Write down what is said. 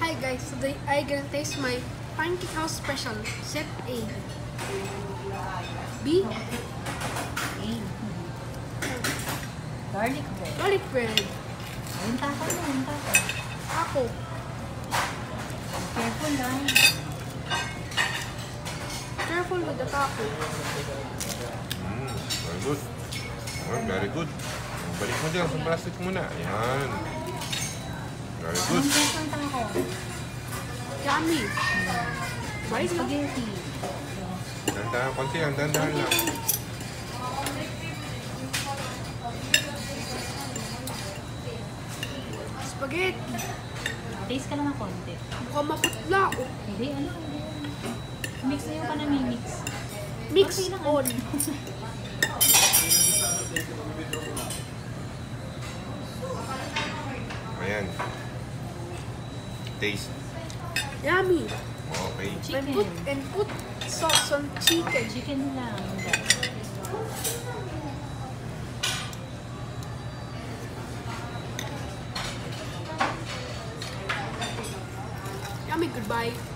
Hi guys, today I gonna taste my Pancake House Special Set A. B. A. Garlic bread. Garlic bread. Ayun tapo mo, ayun tapo. Taco. Careful lang. Careful with the taco. Very good. Oh, very good. Balik mo dyan sa plastic muna. Ayan. Very good. Anong taste ng taco? Yummy. Balik mo. Spaghetti. Dandahan konti yan. Dandahan lang. Spaghetti. Taste ka lang ng konti. Mukhang maputla ako. Hindi, ano? Mix na yung panamimix. Mix Okay lang, on. Ayan. Taste. Yummy. Okay. Chicken. And put sauce on chicken. Chicken lang. Yummy, goodbye.